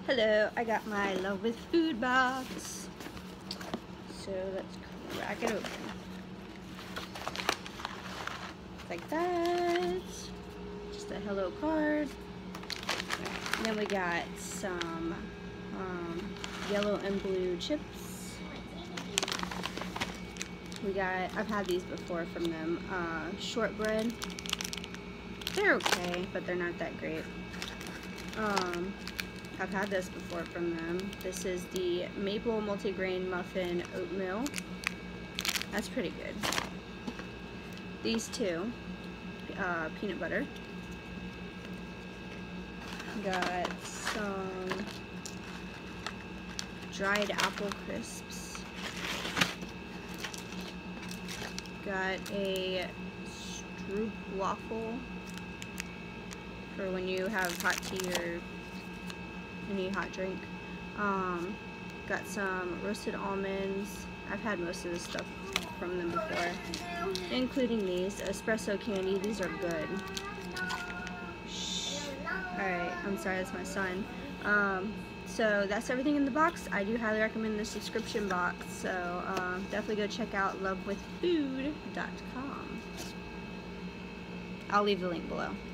Hello, I got my Love with Food box. So let's crack it open. Like that. Just a hello card. And then we got some yellow and blue chips. We got, I've had these before from them, shortbread. They're okay, but they're not that great. I've had this before from them. This is the maple multigrain muffin oatmeal. That's pretty good. These two, peanut butter. Got some dried apple crisps. Got a stroopwafel for when you have hot tea or any hot drink. Got some roasted almonds. I've had most of this stuff from them before, including these espresso candy. These are good. Alright, I'm sorry, that's my son. So that's everything in the box. I do highly recommend the subscription box, so definitely go check out lovewithfood.com. I'll leave the link below.